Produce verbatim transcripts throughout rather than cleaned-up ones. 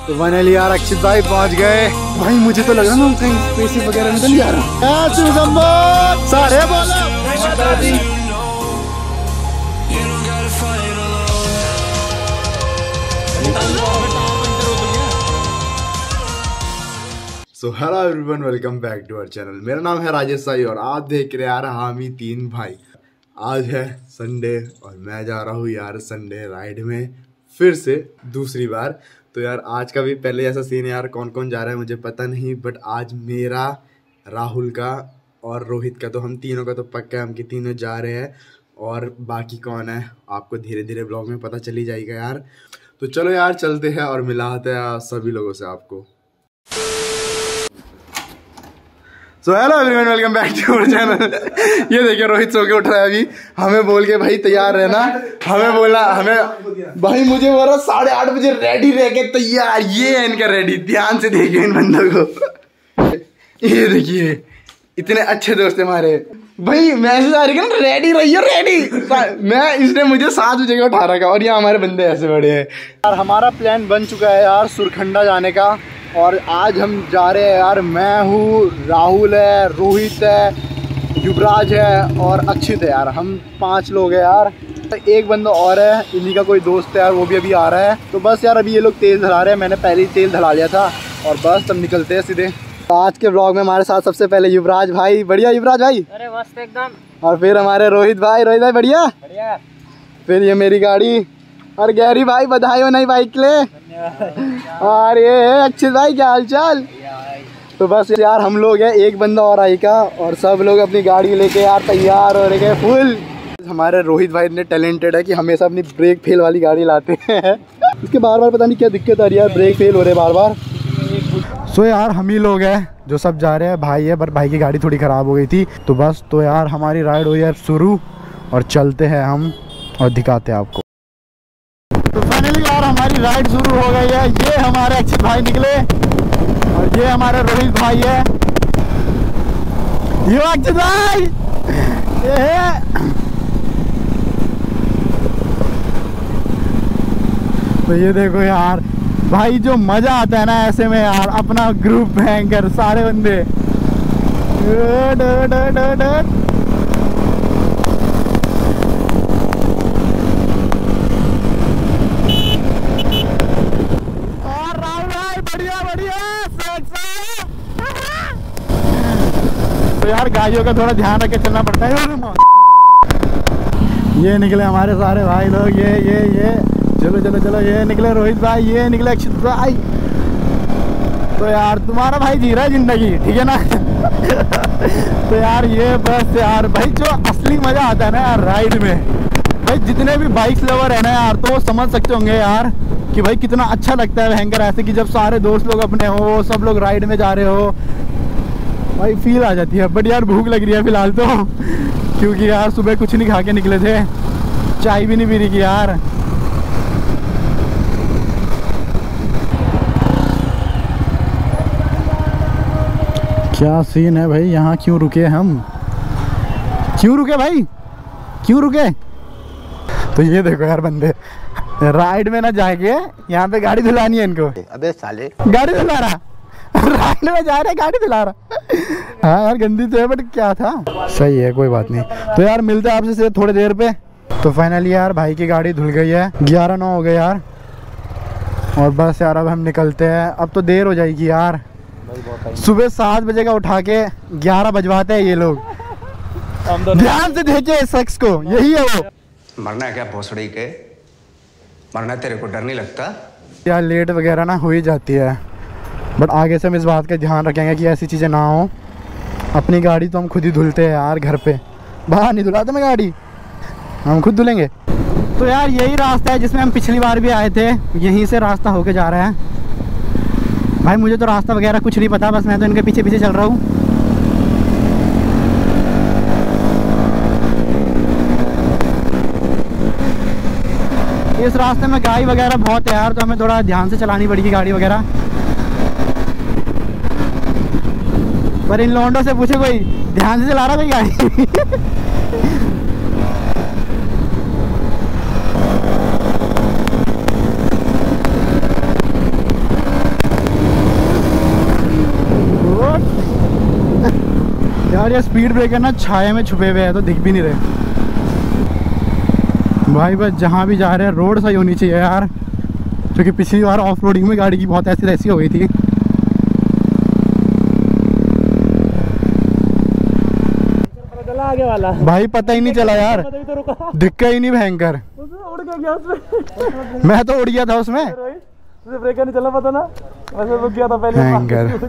तो फाइनली यार अक्षित भाई पहुंच गए। भाई मुझे तो लग रहा है कहीं पैसे वगैरह में तो नहीं आ रहा। सारे बोलो so hello everyone, welcome back to our channel. मेरा नाम है राजेश साई और आप देख रहे हैं यार हामी तीन भाई। आज है संडे और मैं जा रहा हूँ यार संडे राइड में फिर से दूसरी बार। तो यार आज का भी पहले ऐसा सीन है यार, कौन कौन जा रहा है मुझे पता नहीं, बट आज मेरा, राहुल का और रोहित का, तो हम तीनों का तो पक्का है, हम कि तीनों जा रहे हैं। और बाकी कौन है आपको धीरे धीरे ब्लॉग में पता चली जाएगा यार। तो चलो यार चलते हैं और मिलाते हैं सभी लोगों से आपको। So hello everyone, welcome back to our channel. ये देखिए रोहित सो के उठ रहा है अभी, हमें बोल के भाई तैयार रहना, हमें बोला हमें भाई मुझे बोला साढ़े आठ बजे रेडी रह के तैयार। ये है इनका रेडी, ध्यान से देखिए इन बंदों को। ये देखिए इतने अच्छे दोस्त हमारे भाई, मैसेज आ रही है ना रेडी रहिए रेडी। मैं इसने मुझे सात बजे उठा रखा और यहाँ हमारे बंदे ऐसे बड़े हैं यार। हमारा प्लान बन चुका है यार सुरखंडा जाने का और आज हम जा रहे हैं यार। मैं हूँ, राहुल है, रोहित है, युवराज है और अक्षित है यार। हम पांच लोग हैं यार। एक बंदा और है, इन्हीं का कोई दोस्त है यार, वो भी अभी आ रहा है। तो बस यार अभी ये लोग तेल धला रहे हैं, मैंने पहले ही तेल धला लिया था और बस हम निकलते हैं सीधे। तो आज के ब्लॉग में हमारे साथ सबसे पहले युवराज भाई। बढ़िया युवराज भाई? अरे मस्त एकदम। और फिर हमारे रोहित भाई। रोहित भाई बढ़िया बढ़िया। फिर ये मेरी गाड़ी और गैरी भाई, बधाई हो नई बाइक के लिए। और ये है अक्षित भाई, क्या हाल चाल? तो बस यार हम लोग हैं, एक बंदा और आएगा और सब लोग अपनी गाड़ी लेके यार तैयार हो रहे हैं फुल। हमारे रोहित भाई इतने टैलेंटेड है कि हमेशा अपनी ब्रेक फेल वाली गाड़ी लाते हैं। इसके बार बार पता नहीं क्या दिक्कत आ रही है यार, ब्रेक फेल हो रहे बार बार। सो यार हम ही लोग हैं जो सब जा रहे हैं। भाई है पर भाई की गाड़ी थोड़ी ख़राब हो गई थी। तो बस तो यार हमारी राइड हुई है शुरू और चलते हैं हम और दिखाते हैं आपको। तो फाइनली यार हमारी राइड शुरू हो गई है। ये हमारे अक्षित भाई निकले और ये हमारे रोहित भाई है। ये अक्षित भाई ये है। तो ये देखो यार भाई, जो मजा आता है ना ऐसे में यार, अपना ग्रुप भयंकर सारे बंदे। डो डो डो डो। और राहुल भाई बढ़िया बढ़िया। तो यार गाड़ियों का थोड़ा ध्यान रख के चलना पड़ता है। ये निकले हमारे सारे भाई लोग, ये ये ये चलो चलो चलो। ये निकले रोहित भाई, ये निकले अक्षित भाई। तो यार तुम्हारा भाई जी रहा है जिंदगी, ठीक है ना। तो यार ये बस यार भाई जो असली मजा आता है ना यार राइड में, भाई जितने भी बाइक लवर है ना यार, तो वो समझ सकते होंगे यार कि भाई कितना अच्छा लगता है भयंकर ऐसे कि जब सारे दोस्त लोग अपने हो, सब लोग राइड में जा रहे हो, भाई फील आ जाती है। बट यार भूख लग रही है फिलहाल तो, क्योंकि यार सुबह कुछ नहीं खा के निकले थे, चाय भी नहीं पी रही की यार। क्या सीन है भाई, यहाँ क्यों रुके हम? क्यों रुके भाई, क्यों रुके? तो ये देखो यार बंदे राइड में ना जाके यहाँ पे गाड़ी धुलानी है इनको। अबे साले गाड़ी धुला रहा, राइड में जा रहे गाड़ी धुला रहा। हाँ यार गंदी तो है बट क्या था, सही है कोई बात नहीं। तो यार मिलते हैं आपसे थोड़ी देर पे। तो फाइनली यार भाई की गाड़ी धुल गई है, ग्यारह नौ हो गए यार। और बस यार अब हम निकलते हैं, अब तो देर हो जाएगी यार। सुबह सात बजे का उठा के ग्यारह बजवाते हैं ये लोग। ध्यान से देखिए इस शख्स को, यही है वो। मरना है क्या भोसड़ी के? मरना तेरे को डर नहीं लगता? यार लेट वगैरह ना हो ही जाती है, बट आगे से हम इस बात का ध्यान रखेंगे कि ऐसी चीज़ें ना हो। अपनी गाड़ी तो हम खुद ही धुलते हैं यार घर पे, बाहर नहीं धुलाते मैं गाड़ी, हम खुद धुलेंगे। तो यार यही रास्ता है जिसमें हम पिछली बार भी आए थे, यहीं से रास्ता होके जा रहा है। भाई मुझे तो रास्ता वगैरह कुछ नहीं पता, बस मैं तो इनके पीछे पीछे चल रहा हूँ। इस रास्ते में गाड़ी वगैरह बहुत है यार, तो हमें थोड़ा ध्यान से चलानी पड़ेगी गाड़ी वगैरह। पर इन लौंडों से पूछे कोई ध्यान से चला रहा कोई गाड़ी? और ये स्पीड ब्रेकर ना छाया में छुपे हुए हैं तो दिख भी नहीं रहे भाई। बस जहाँ भी जा रहे हैं रोड सही होनी चाहिए यार, क्योंकि पिछली बार ऑफ रोडिंग में गाड़ी की बहुत ऐसी तैसी हो गई थी। आगे वाला भाई पता ही नहीं चला यार, दिक्कत ही नहीं भयंकर। उड़ गया उसमें। मैं तो उड़ गया था उसमें, तुझे ब्रेक नहीं चला पता ना, वैसे रुक गया था पहले। भयंकर।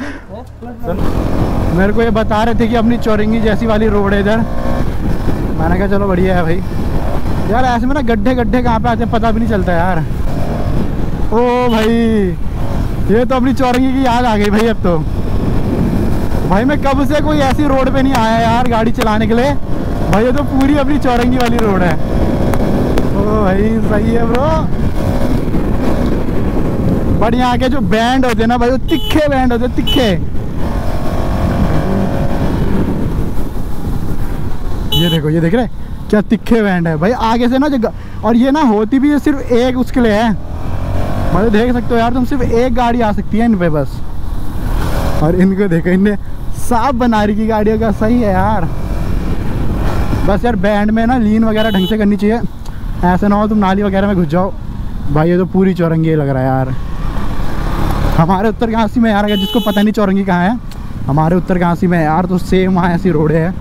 मेरे को ये बता रहे थे कि अपनी चौरंगी जैसी वाली रोड है इधर। मैंने कहा चलो बढ़िया है भाई। यार ऐसे में ना गड्ढे गड्ढे कहाँ पे आते हैं पता भी नहीं चलता यार। ओ भाई ये तो अपनी चौरंगी की याद आ गई भाई। अब तो भाई मैं कब से कोई ऐसी रोड पे नहीं आया यार गाड़ी चलाने के लिए। भाई ये तो पूरी अपनी चौरंगी वाली रोड है। ओ भाई सही है ब्रो। बट यहाँ के जो बैंड होते हैं ना भाई, वो तिखे बैंड होते हैं, तिखे। ये देखो, ये देख रहे क्या तिखे बैंड है भाई आगे से ना जो। और ये ना होती भी सिर्फ एक उसके लिए है, मतलब देख सकते हो यार तुम, सिर्फ एक गाड़ी आ सकती है इन पे बस। और इनको देखो, इनने साफ बना रही की गाड़ियों का। सही है यार। बस यार बैंड में ना लीन वगैरह ढंग से करनी चाहिए, ऐसा ना हो तुम नाली वगैरह में घुस जाओ। भाई ये तो पूरी चौरंगी लग रहा है यार। हमारे उत्तरकाशी में यार, अगर जिसको पता नहीं चौरंगी कहाँ है, हमारे उत्तरकाशी में यार तो सेम वहाँ ऐसी रोड है।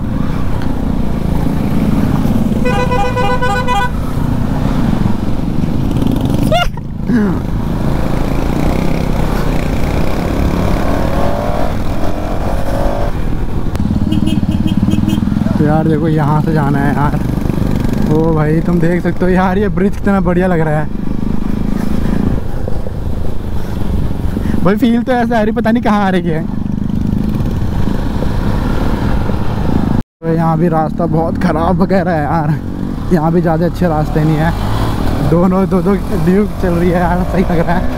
तो यार देखो यहाँ से जाना है यार। ओ भाई तुम देख सकते हो यार, ये ब्रिज कितना बढ़िया लग रहा है भाई। फील तो ऐसा आ रही, पता नहीं कहाँ आ रही है। तो यहाँ भी रास्ता बहुत ख़राब वगैरह है यार। यहाँ भी ज़्यादा अच्छे रास्ते नहीं है, दोनों दो दो ड्यूक चल रही है यार। सही लग रहा है।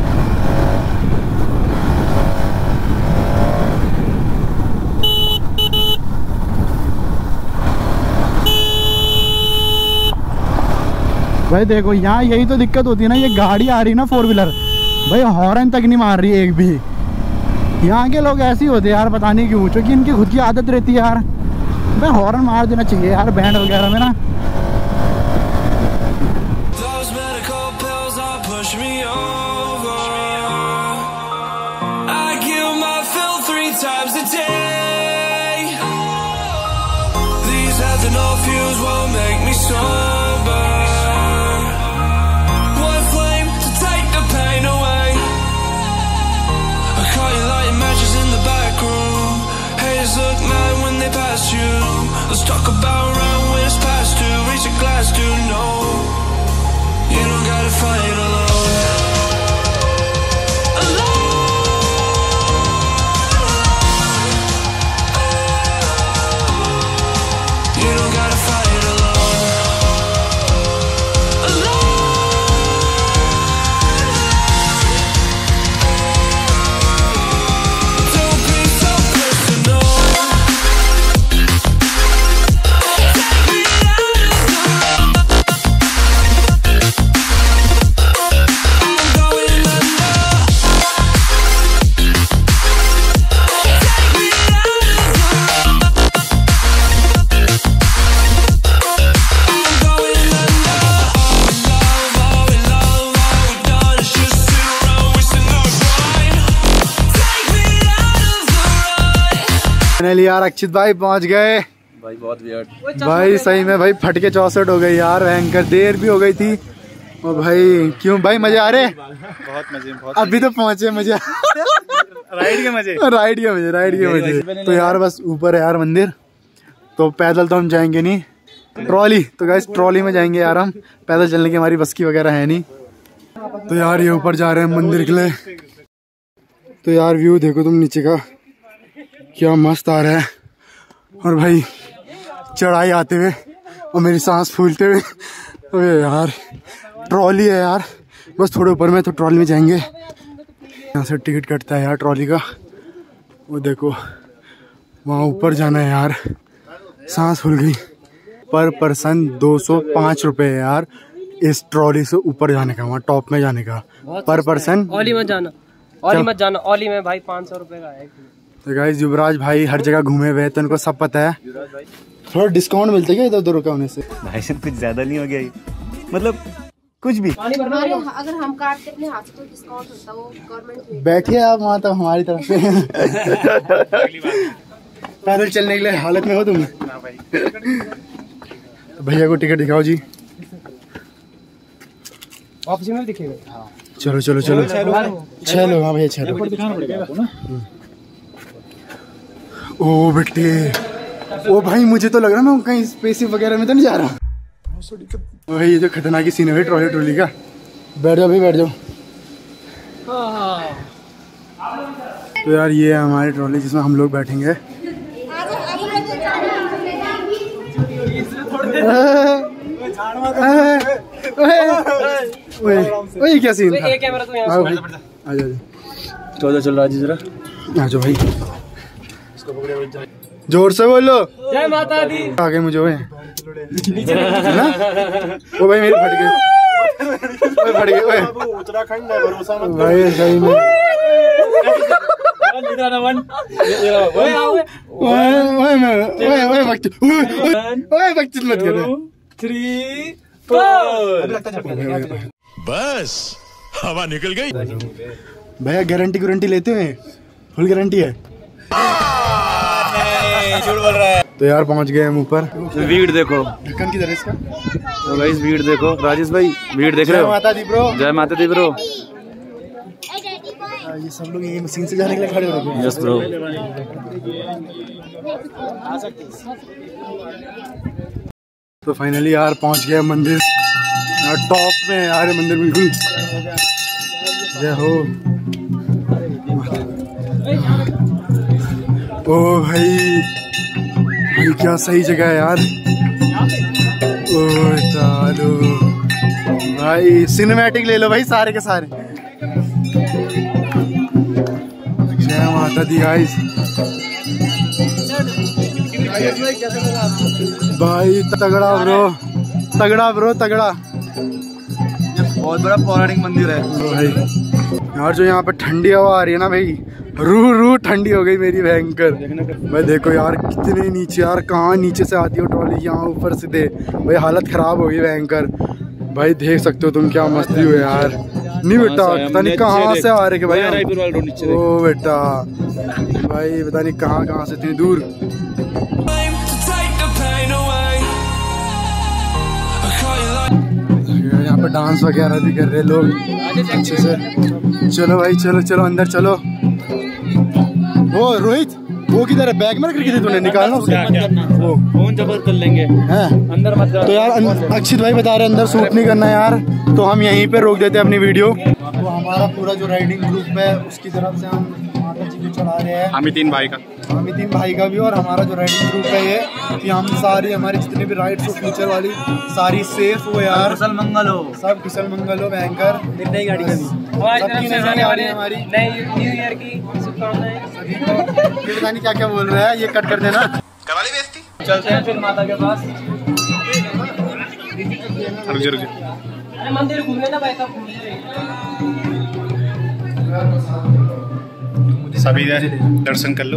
भाई देखो यहाँ यही तो दिक्कत होती है ना, ये गाड़ी आ रही है ना फोर व्हीलर, भाई हॉर्न तक नहीं मार रही एक भी। यहाँ के लोग ऐसे ही होते हैं यार, पता नहीं क्यों, क्योंकि इनकी खुद की आदत रहती है यार। भाई हॉर्न मार देना चाहिए यार बैंड वगैरह में ना। Let's talk about around when it's past two. Reach a glass to know you don't gotta fight alone. Alone. You don't gotta fight alone. Alone. Don't be so personal. Finally यार अक्षित भाई पहुंच गए भाई। बहुत weird भाई, सही में भाई फटके चौसठ हो गई यार। भयंकर देर भी हो गई थी। और भाई क्यों भाई मजे आ रहे? बहुत मजे, बहुत अभी तो पहुंचे मजे राइड के मजे, राइड के मजे, राइड के मजे। तो यार बस ऊपर है यार मंदिर, तो पैदल तो हम जाएंगे नहीं, ट्रॉली। तो गाइस ट्रॉली में जाएंगे यार हम, पैदल चलने की हमारी बस की वगैरह है नहीं। तो यार ये ऊपर जा रहे हैं मंदिर के लिए। तो यार व्यू देखो तुम नीचे का, क्या मस्त आ रहा है। और भाई चढ़ाई आते हुए और मेरी सांस फूलते हुए। अरे यार ट्रॉली है यार, बस थोड़े ऊपर में, तो ट्रॉली में जाएंगे। यहाँ से टिकट कटता है यार ट्रॉली का, वो देखो वहाँ ऊपर जाना है यार। सांस फूल गई। पर पर्सन दो सौ पाँच रुपये है यार इस ट्रॉली से ऊपर जाने का, वहाँ टॉप में जाने का पर पर्सन। ओली मत जाना, ओली मत जाना, ओली में भाई पाँच सौ रुपये का है। तो गाइस युवराज भाई हर जगह घूमे हुए हैं तो उनको सब पता है। थोड़ा डिस्काउंट मिलता है क्या इधर उधर रुका होने से? भाई साहब कुछ ज्यादा नहीं हो गया ये? मतलब कुछ भी अरे अगर हम काटते अपने हाथ से तो डिस्काउंट होता, वो गवर्नमेंट। बैठिए आप वहाँ तक हमारी तरफ से। पैदल चलने के लिए हालत में हो तुम? भैया को टिकट दिखाओ जी। ऑफिस में दिखेगा। चलो चलो चलो छह लोग। हाँ भैया छह लोग। ओ बेटे, ओ भाई मुझे तो लग रहा मैं कहीं स्पेस वगैरह में तो नहीं जा रहा। भाई ये जो खतरनाक सीन है ट्रॉली ट्रॉली का। बैठ जाओ भाई बैठ जाओ। तो यार ये है हमारी ट्रॉली जिसमें हम लोग बैठेंगे। वही क्या सीन था? आ जाओ चलो चलो राजी जरा आ जाओ भाई। जोर से बोलो जय माता दी। आगे मुझे हुए ना वो भाई मेरे फट गए फट गए उत्तराखंड है भरोसा मत भाई सही में। मत करो। थ्री फोर बस हवा निकल गई। भैया गारंटी गारंटी लेते हैं? फुल गारंटी है। झूठ बोल रहा है। तो यार पहुंच गए हम ऊपर। भीड़ देखो, ढक्कन किधर है इसका? तो गाइस भीड़ देखो। राजेश भाई भीड़ देख रहे हो? जय माता दी ब्रो। जय माता दी ब्रो। ये सब लोग ये मशीन से जाने के लिए खड़े हो गए। Yes bro. तो फाइनली यार पहुंच गए मंदिर यार टॉप में। यार मंदिर बिल्कुल जय हो। ओ भाई भाई क्या सही जगह है यार। ओ चालो भाई सिनेमैटिक ले लो भाई सारे के सारे। जय माता दी गाइस। भाई तगड़ा ब्रो तगड़ा ब्रो तगड़ा। ये बहुत बड़ा पौराणिक मंदिर है भाई। यार जो यहाँ पे ठंडी हवा आ रही है ना भाई, रू रू ठंडी हो गई मेरी भयंकर। भाई देखो यार कितने नीचे यार, कहाँ नीचे से आती हो ट्रॉली यहाँ ऊपर से दे भाई। हालत खराब हो गई भयंकर। भाई देख सकते हो तुम क्या मस्ती हुई यार। नहीं बेटा पता नहीं कहाँ से आ रहे के भाई। ओ बेटा भाई पता नहीं कहाँ कहाँ से इतनी दूर। यहाँ पे डांस वगैरह भी कर रहे लोग अच्छे से। चलो भाई चलो चलो अंदर चलो। वो रोहित वो किधर है? बैग में रख रखी थी तूने, निकालना वो फोन जबरदस्त कर लेंगे हैं अंदर मत जाओ। तो यार अक्षित भाई बता रहे अंदर शूट नहीं करना यार, तो हम यहीं पे रोक देते हैं अपनी वीडियो। तो हमारा पूरा जो राइडिंग ग्रुप है उसकी तरफ से हम माता जी को चढ़ा रहे हैं। अमितीन भाई का अमितीन भाई का भी और हमारा जो राइडिंग ग्रुप है ये कि हम सारी हमारी जितनी भी राइड्स हो फ्यूचर वाली सारी सेफ हो यार। कुशल मंगल हो। सब कुशल मंगल हो भयंकर। नई गाड़ी का सबकी नई गाड़ी हमारी न्यू ईयर की शुभकामनाएं सभी को। ये पता नहीं क्या क्या बोल रहा है, ये कट कर देना। कवाली बेइज्जती। चलते हैं फिर माता के पास। रुक जा रुक जा। अरे मंदिर घूमने ना भाई सब सभी दर्शन कर लो।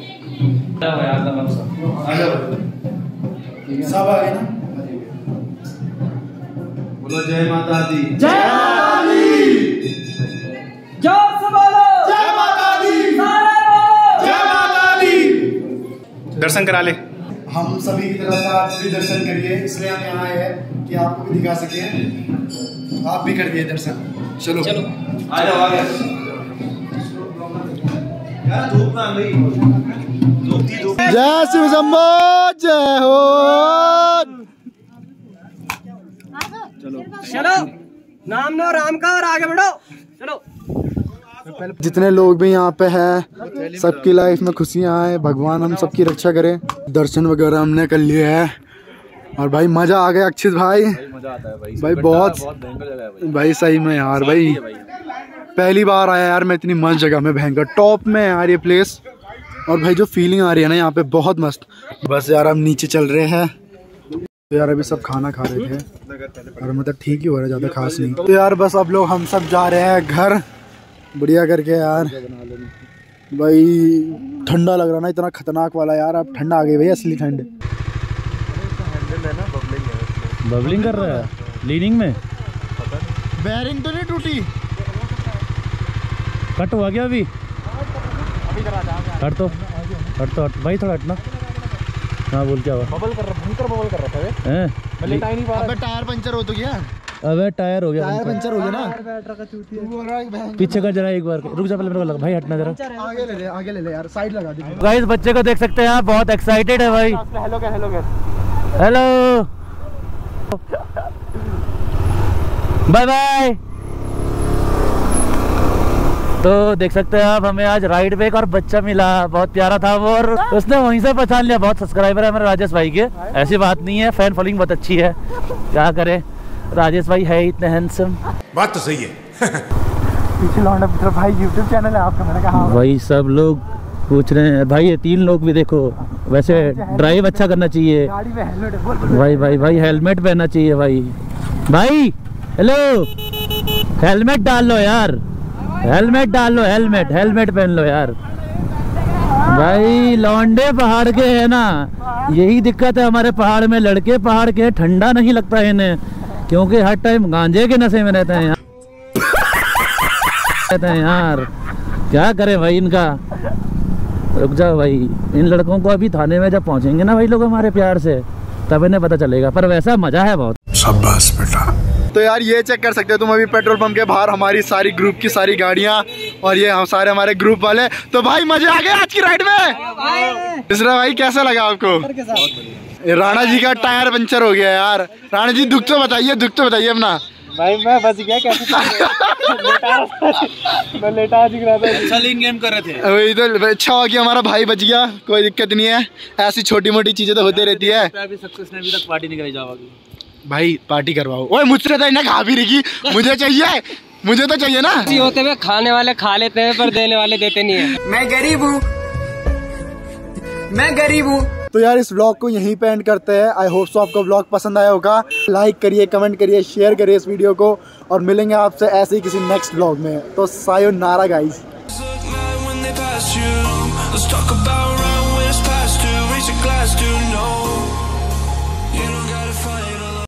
सब आ गए ना? बोलो जय माता दी। जय माता दी। जोर से बोलो जय माता दी। जय माता दर्शन करा ले। हम सभी की तरफ से आप भी दर्शन करिए, इसलिए हम यहाँ आए हैं कि आपको भी दिखा सके। आप भी करिए दर्शन। चलो चलो आ जाओ आ गए। जय शिव शंभो जय हो। चलो नाम लो राम का और आगे बढ़ो। चलो जितने लोग भी यहाँ पे हैं सबकी लाइफ में खुशियाँ आए, भगवान हम सबकी रक्षा करे। दर्शन वगैरह हमने कर लिए है और भाई मजा आ गया अक्षित भाई। मजा आता है भाई भाई बहुत भाई सही में यार भाई पहली बार आया यार मैं इतनी मस्त जगह में, भयंकर टॉप में यार ये प्लेस। और भाई जो फीलिंग आ रही है ना यहाँ पे बहुत मस्त। बस यार हम नीचे चल रहे हैं। तो यार अभी सब खाना खा रहे थे और मतलब ठीक ही हो रहा है, ज़्यादा खास नहीं। तो यार बस अब लोग हम सब जा रहे हैं घर बढ़िया करके यार। भाई ठंडा लग रहा ना, इतना खतरनाक वाला यार। अब ठंडा आ गई भाई, असली ठंड। बबलिंग कर रहा है लीनिंग में। बेयरिंग तो नहीं टूटी? कट हुआ क्या अभी? हट तो हट तो हट भाई, थोड़ा हटना। हाँ बोल, क्या हुआ? बबल कर रहा, भयंकर बबल कर रहा था हैं? अबे टायर पंचर हो तो गया। अबे टायर हो गया, टायर पंचर हो गया ना। पीछे का जरा एक बार रुक जा, पहले मेरे को लगा भाई हटना जरा। आगे ले ले, आगे ले ले यार, साइड लगा दे। गाइस बच्चे को देख सकते हैं आप, बहुत एक्साइटेड है भाई। हेलो क्या हेलो क्या हेलो बाय बाय। तो देख सकते हैं आप, हमें आज राइड पे एक और बच्चा मिला, बहुत प्यारा था वो, और उसने वहीं से पहचान लिया। बहुत सब्सक्राइबर है मेरे राजेश भाई के, ऐसी बात नहीं है, फैन फॉलोइंग बहुत अच्छी है। क्या करे, राजेश भाई है इतने हैंडसम। बात तो सही है। पीछे लौंडा पुत्र भाई यूट्यूब चैनल है आपका? मैंने कहा भाई सब लोग पूछ रहे हैं भाई, ये तीन लोग भी देखो। वैसे ड्राइव अच्छा करना चाहिए गाड़ी में हेलमेट है, बोल बोल। भाई भाई भाई हेलमेट पहनना चाहिए भाई। भाई हेलो, हेलमेट डाल लो यार, हेलमेट डाल लो, हेलमेट हेलमेट पहन लो यार। भाई लौंडे पहाड़ के है ना, यही दिक्कत है हमारे पहाड़ में। लड़के पहाड़ के ठंडा नहीं लगता है इन्हें, क्योंकि हर टाइम गांजे के नशे में रहते हैं यार। रहते हैं यार, क्या करें भाई इनका। रुक जाओ भाई, इन लड़कों को अभी थाने में जब पहुंचेंगे ना भाई लोग हमारे प्यार से, तब इन्हें पता चलेगा। पर वैसा मजा है बहुत। शाबाश बेटा। तो यार ये चेक कर सकते हो तुम, अभी पेट्रोल पंप के बाहर हमारी सारी ग्रुप की सारी गाड़ियां, और ये हम सारे हमारे ग्रुप वाले। तो भाई मजे आ गए आज की राइड में। इसरा भाई कैसा लगा आपको? राणा जी का टायर पंचर हो गया यार। राणा जी दुख तो बताइए, दुख तो बताइए अपना। भाई मैं बच गया कैसे? मैं लेटा दिख रहा था, अच्छा गेम कर रहे थे। वही तो अच्छा हुआ कि हमारा भाई बच गया, कोई दिक्कत नहीं है। ऐसी छोटी मोटी चीजें तो होती रहती है। अभी सक्सेस ने अभी तक पार्टी नहीं कराई जाओगी भाई, पार्टी करवाओ। ओए मुझसे तो इन्हें खा भी रही, मुझे चाहिए, मुझे तो चाहिए ना। होते हुए खाने वाले खा लेते हैं, पर देने वाले देते नहीं है। मैं गरीब हूँ, मैं गरीब हूँ। तो यार इस व्लॉग को यहीं पे एंड करते हैं। आई होप सो आपको व्लॉग पसंद आया होगा। लाइक करिए, कमेंट करिए, शेयर करिए इस वीडियो को, और मिलेंगे आपसे ऐसे ही किसी नेक्स्ट व्लॉग में। तो sayonara guys. When they pass you, let's talk about